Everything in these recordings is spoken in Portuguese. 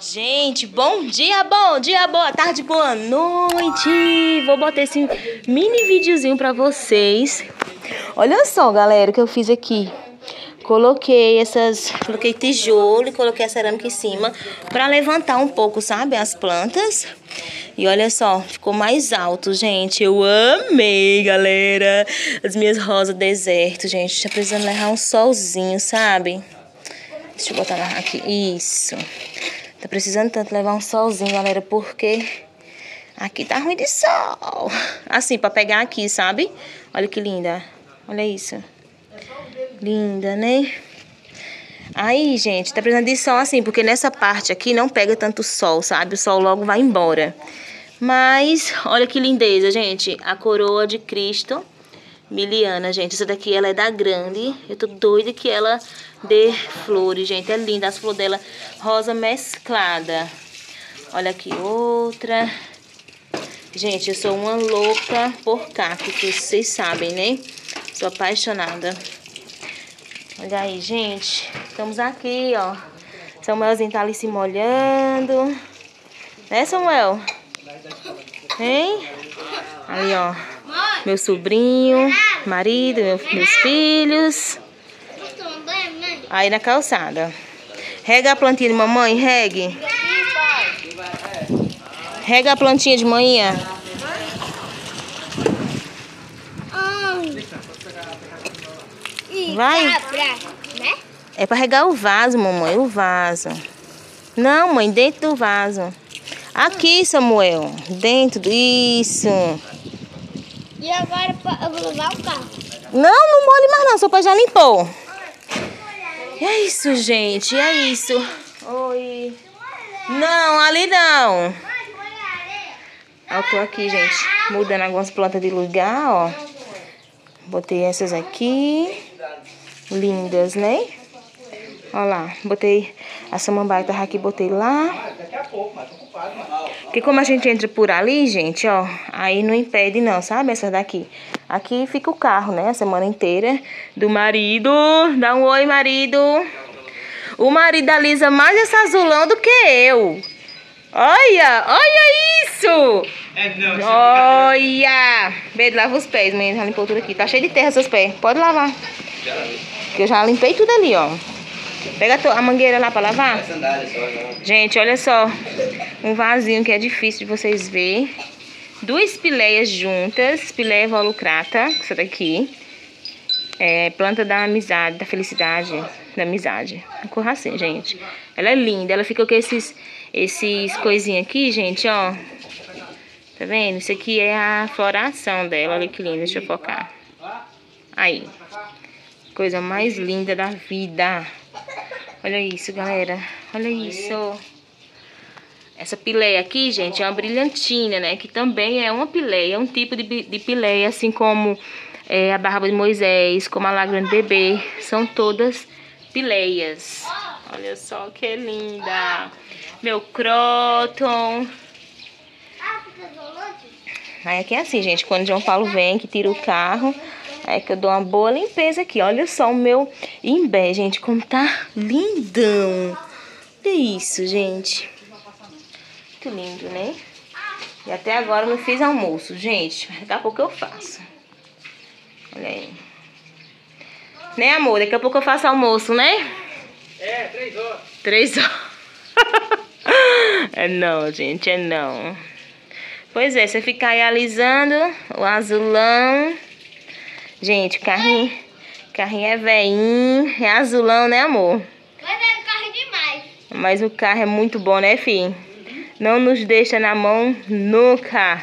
Gente, bom dia, boa tarde, boa noite. Vou botar esse mini videozinho pra vocês. Olha só, galera, o que eu fiz aqui. Coloquei tijolo e coloquei a cerâmica em cima pra levantar um pouco, sabe, as plantas. E olha só, ficou mais alto, gente. Eu amei, galera. As minhas rosas deserto, gente. Tá precisando levar um solzinho, sabe? Deixa eu botar aqui. Isso. Tá precisando tanto levar um solzinho, galera, porque aqui tá ruim de sol. Assim, pra pegar aqui, sabe? Olha que linda. Olha isso. Linda, né? Aí, gente, tá precisando de sol assim, porque nessa parte aqui não pega tanto sol, sabe? O sol logo vai embora. Mas, olha que lindeza, gente. A coroa de Cristo miliana, gente. Essa daqui, ela é da grande. Eu tô doida que ela dê flores, gente. É linda as flores dela, rosa mesclada. Olha aqui outra. Gente, eu sou uma louca por cactos, vocês sabem, né? Sou apaixonada. Olha aí, gente. Estamos aqui, ó. Samuelzinho tá ali se molhando. Né, Samuel? Hein? Ali, ó. Meu sobrinho, marido, meus filhos. Aí na calçada. Rega a plantinha de mamãe, regue. Rega a plantinha de manhã. Vai. É pra regar o vaso, mamãe, o vaso. Não, mãe, dentro do vaso. Aqui, Samuel, dentro do... Isso. E agora eu vou levar o carro. Não molhe mais não, seu pai já limpou. É isso, gente, é isso. Oi. Não, ali não. Eu tô aqui, gente, mudando algumas plantas de lugar, ó. Botei essas aqui. Lindas, né? Olha lá, botei a samambaia, tava aqui, botei lá. Porque como a gente entra por ali, gente, ó, aí não impede não, sabe? Essas daqui. Aqui fica o carro, né? A semana inteira do marido. Dá um oi, marido. O marido da Lisa mais esse azulão do que eu. Olha isso! Olha! Beijo, lava os pés, menina. Já limpou tudo aqui. Tá cheio de terra seus pés. Pode lavar. Que eu já limpei tudo ali, ó. Pega a mangueira lá pra lavar. Gente, olha só. Um vasinho que é difícil de vocês verem. Duas pileias juntas. Pileia volucrata, essa daqui. É planta da amizade, da felicidade, da amizade. Corra assim, gente. Ela é linda. Ela fica com esses coisinhas aqui, gente, ó. Tá vendo? Isso aqui é a floração dela. Olha que linda. Deixa eu focar. Aí. Coisa mais linda da vida. Olha isso, galera. Olha isso. Essa pileia aqui, gente, é uma brilhantina, né? Que também é uma pileia. É um tipo de pileia, assim como a barba de Moisés, como a lágrima de bebê. São todas pileias. Olha só que linda. Meu croton. Aí aqui é assim, gente. Quando o João Paulo vem, que tira o carro... É que eu dou uma boa limpeza aqui. Olha só o meu imbé, gente, como tá lindão. Olha isso, gente. Muito lindo, né? E até agora eu não fiz almoço, gente. Daqui a pouco eu faço. Olha aí. Né, amor? Daqui a pouco eu faço almoço, né? 3 horas. 3 horas. É não, gente, é não. Pois é, você ficar aí alisando o azulão... Gente, carrinho é velhinho, é azulão, né, amor? Mas é carro demais. Mas o carro é muito bom, né, filho? Não nos deixa na mão nunca.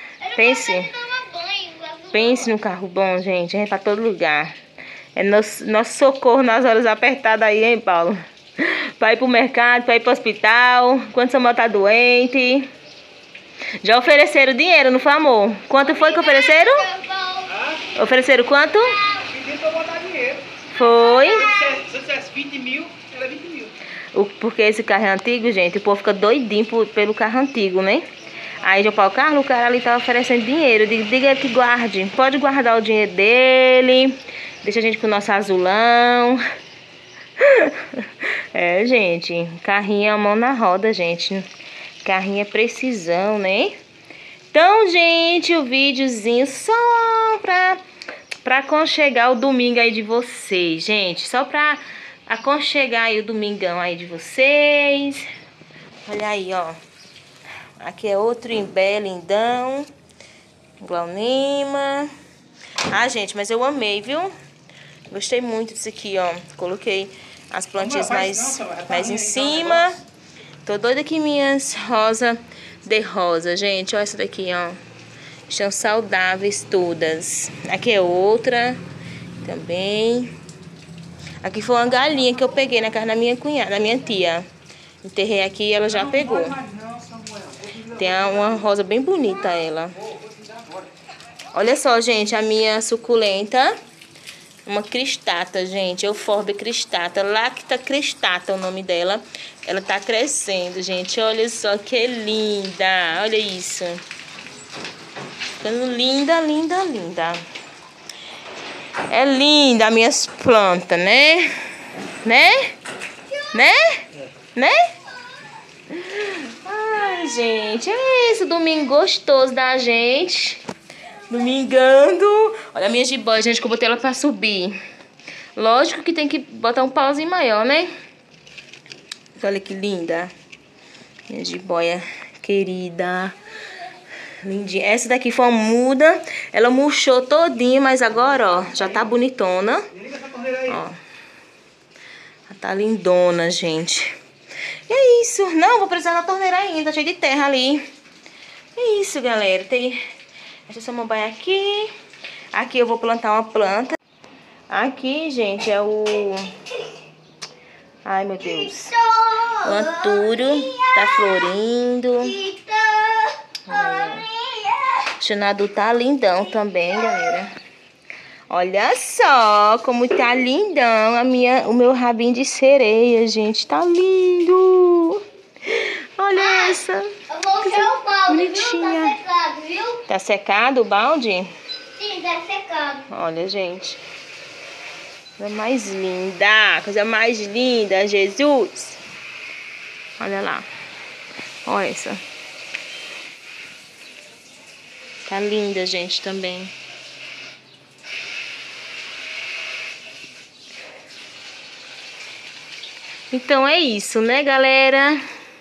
Pense no carro bom, gente. É pra todo lugar. É nosso socorro nas horas apertadas aí, hein, Paulo? Pra ir pro mercado, pra ir pro hospital. Quando Samuel tá doente. Já ofereceram dinheiro, não foi, amor? Quanto foi que ofereceram? Ofereceram quanto? Pediram pra eu botar dinheiro. Foi. Se eu dissesse 20 mil, era 20 mil. Porque esse carro é antigo, gente. O povo fica doidinho pelo carro antigo, né? Aí, João Paulo, Carlos, o cara ali tá oferecendo dinheiro. Diga ele que guarde. Pode guardar o dinheiro dele. Deixa a gente com o nosso azulão. É, gente, carrinho é a mão na roda, gente. Carrinho é precisão, né? Então, gente, o videozinho só pra aconchegar o domingo aí de vocês, gente. Só pra aconchegar aí o domingão aí de vocês. Olha aí, ó. Aqui é outro imbé lindão. Glaunima. Ah, gente, mas eu amei, viu? Gostei muito disso aqui, ó. Coloquei as plantinhas mais em cima. Tô doida que minhas rosas de rosa, gente. Olha essa daqui, ó. Estão saudáveis todas. Aqui é outra também. Aqui foi uma galinha que eu peguei na casa da minha cunhada, da minha tia. Enterrei aqui e ela já pegou. Tem uma rosa bem bonita ela. Olha só, gente, a minha suculenta. Uma cristata, gente. Euphorbia cristata. Lacta cristata é o nome dela. Ela tá crescendo, gente. Olha só que linda. Olha isso. Ficando linda, linda, linda. É linda as minhas plantas, né? Né? Ai, gente. É esse domingo gostoso da gente. Domingando. Olha a minha jiboia, gente, que eu botei ela pra subir. Lógico que tem que botar um pauzinho maior, né? Olha que linda. Minha jiboia querida. Lindinha. Essa daqui foi uma muda. Ela murchou todinha, mas agora, ó, já tá bonitona. Ó. Já tá lindona, gente. E é isso. Não, vou precisar da torneira ainda. Tá cheio de terra ali. É isso, galera. Tem... essa samambaia aqui. Aqui eu vou plantar uma planta. Aqui, gente, é o... ai, meu Deus. O antúrio tá florindo. O chanadu tá lindão também, galera. Olha só como tá lindão o meu rabinho de sereia, gente. Tá lindo. Olha essa. Eu vou ver o balde, bonitinha. viu? Tá secado, viu? Tá secado o balde? Sim, tá secado. Olha, gente. Coisa mais linda. Coisa mais linda, Jesus. Olha lá. Olha essa. Tá linda, gente, também. Então é isso, né, galera?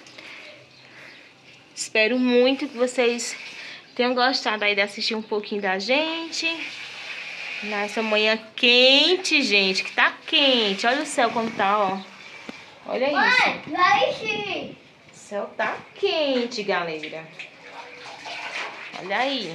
Espero muito que vocês tenham gostado aí de assistir um pouquinho da gente. Nessa manhã quente, gente, que tá quente. Olha o céu como tá, ó. Olha isso. Vai sim. O céu tá quente, galera. Olha aí.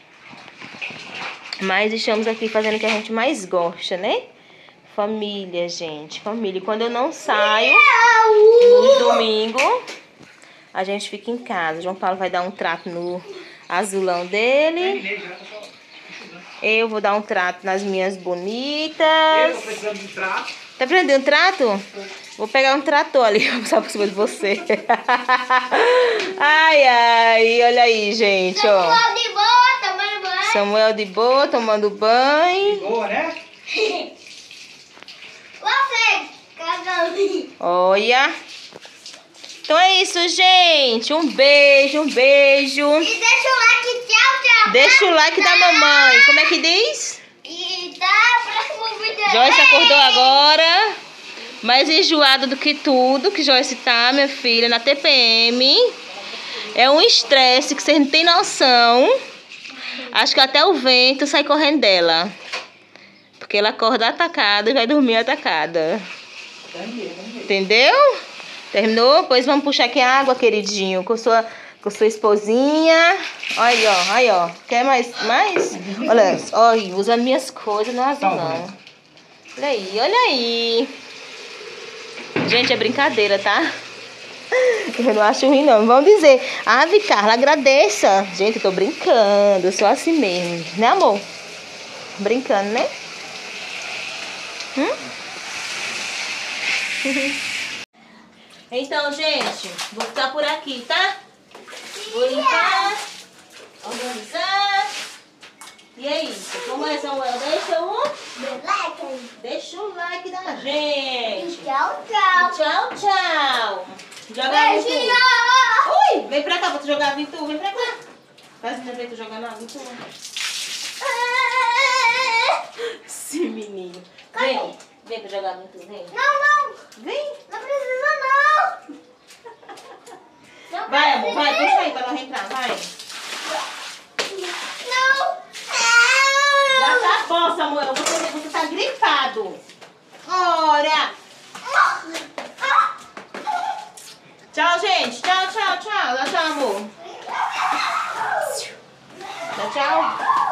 Mas estamos aqui fazendo o que a gente mais gosta, né? Família, gente. Família. Quando eu não saio no domingo, a gente fica em casa. João Paulo vai dar um trato no azulão dele. Eu vou dar um trato nas minhas bonitas. Eu tô precisando de trato. Tá precisando de um trato? Vou pegar um trator ali, vou passar por cima de você. Ai, ai, olha aí, gente, ó. Samuel de boa, tomando banho. Samuel de boa, tomando banho. Boa, né? Você, cagão. Olha. Então é isso, gente. Um beijo, um beijo. E deixa o like, tchau, tchau. Deixa o like da mamãe. Como é que diz? E tá, próximo vídeo. Joyce acordou agora. Mais enjoada do que tudo que Joyce tá, minha filha, na TPM. É um estresse que vocês não têm noção. Acho que até o vento sai correndo dela. Porque ela acorda atacada e vai dormir atacada. Entendeu? Terminou? Pois vamos puxar aqui a água, queridinho. Com sua esposinha. Aí, ó. Aí, ó. Quer mais? Olha, ó, usando minhas coisas no azulão. Olha aí, olha aí. Gente, é brincadeira, tá? Eu não acho ruim, não. Vamos dizer, Ave Carla, agradeça. Gente, eu tô brincando. Eu sou assim mesmo. Né, amor? Brincando, né? Então, gente, vou ficar por aqui, tá? Vou limpar, organizar. E é isso. Como é, Samuel? Deixa o... Like. Deixa o like da gente. Tchau, tchau. Tchau, tchau. Joga a Vintu. Beijinho. Ui, vem pra cá pra tu jogar a Vintu. Vem pra cá. Faz pra tu jogar na Vintu. Esse menino. Vem. Vem pra jogar a Vintu, vem. Não. Vem. Não precisa, não. Não Vai, amor, precisa. vai. Puxa aí pra ela entrar, vai. Não. Já tá bom, Samuel. Você tá gripado. Ora. Tchau, gente. Tchau, tchau, tchau. Dá tchau, amor. Dá tchau.